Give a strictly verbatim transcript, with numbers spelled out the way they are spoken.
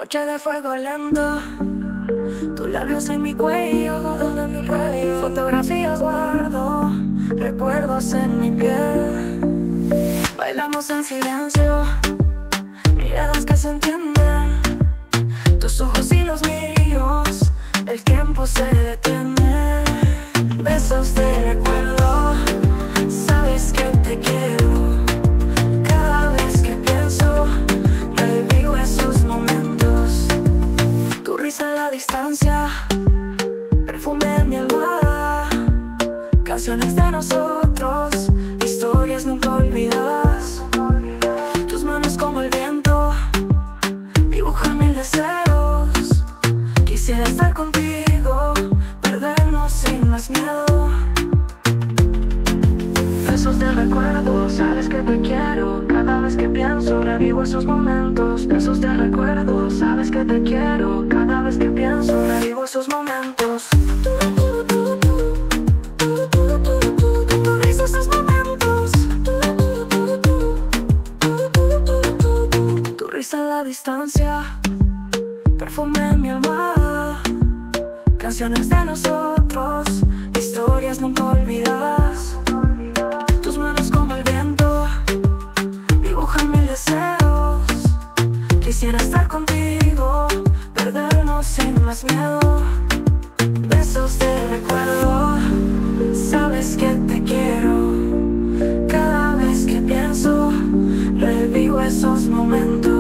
Noche de fuego lento, tus labios en mi cuello, donde mi cuello. Fotografías guardo, recuerdos en mi piel. Bailamos en silencio, miradas que se entienden. Tus ojos y los míos, el tiempo se detiene. Besos de recuerdo, sabes que te quiero. Cada vez que pienso, revivo esos momentos. Tu risa a la distancia, perfume en mi almohada. Canciones de nosotros, historias nunca olvidadas. Tus manos como el viento, dibujan mil deseos. Quisiera estar contigo, perdernos sin más miedo. Besos de recuerdo, sabes que te quiero. Cada vez que pienso, revivo esos momentos. Besos de recuerdo, sabes que te quiero. Cada vez que pienso, revivo esos momentos. Esos momentos. Tu risa a la distancia, perfume en mi almohada. Canciones de nosotros, historias nunca olvidadas. Tus manos como el viento, dibujan mil deseos. Quisiera estar contigo, perdernos sin más miedo. Besos de recuerdo, sabes que te quiero. Cada vez que pienso, revivo esos momentos.